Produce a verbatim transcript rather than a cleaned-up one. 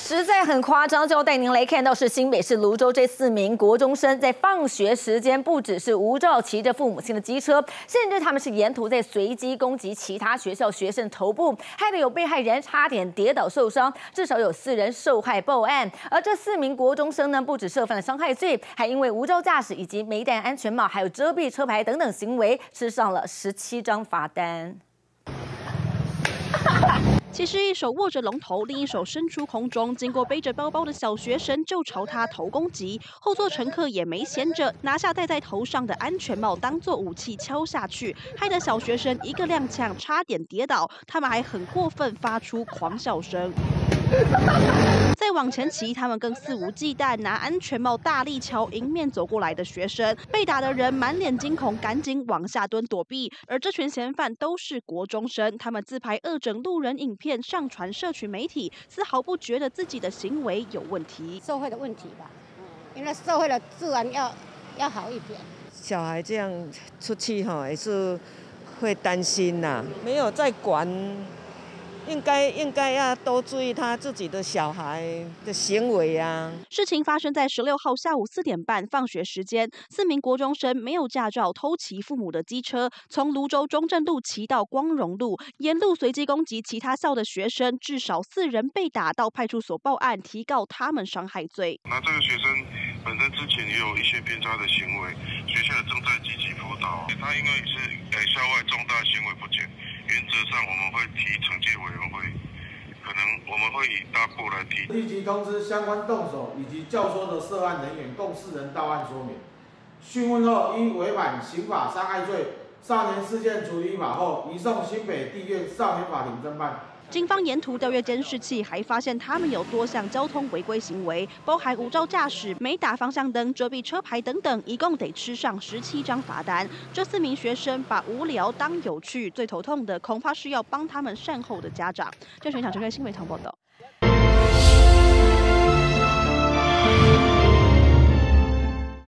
实在很夸张，就要带您来看到是新北市芦洲这四名国中生在放学时间，不只是无照骑着父母亲的机车，甚至他们是沿途在随机攻击其他学校学生头部，害得有被害人差点跌倒受伤，至少有四人受害报案。而这四名国中生呢，不只涉犯了伤害罪，还因为无照驾驶以及没戴安全帽，还有遮蔽车牌等等行为，吃上了十七张罚单。 其实一手握着龙头，另一手伸出空中，经过背着包包的小学生就朝他头攻击。后座乘客也没闲着，拿下戴在头上的安全帽当作武器敲下去，害得小学生一个踉跄，差点跌倒。他们还很过分，发出狂笑声。再往前骑，他们更肆无忌惮，拿安全帽大力敲迎面走过来的学生。被打的人满脸惊恐，赶紧往下蹲躲避。而这群嫌犯都是国中生，他们自拍恶整路人影片上传社群媒体，丝毫不觉得自己的行为有问题。 社会的问题吧，因为社会的治安要要好一点。 小孩这样出去哈，也是会担心呐，没有在管。应该应该要多注意他自己的小孩的行为啊！ 事情发生在十六号下午四点半放学时间，四名国中生没有驾照偷骑父母的机车，从芦洲中正路骑到光荣路，沿路随机攻击其他校的学生，至少四人被打，到派出所报案，提告他们伤害罪。 那这个学生本身之前也有一些偏差的行为，学校正在积极辅导。他因为是呃校外重大行为不检。原则上，我们会提惩戒委员会，可能我们会以大部来提。 立即通知相关动手以及教唆的涉案人员共四人到案说明。讯问后，依违反刑法伤害罪，少年事件处理依法后，移送新北地院少年法庭侦办。 警方沿途调阅监视器，还发现他们有多项交通违规行为，包含无照驾驶、没打方向灯、遮蔽车牌等等，一共得吃上十七张罚单。这四名学生把无聊当有趣，最头痛的恐怕是要帮他们善后的家长。这全场陈瑞新闻台报道。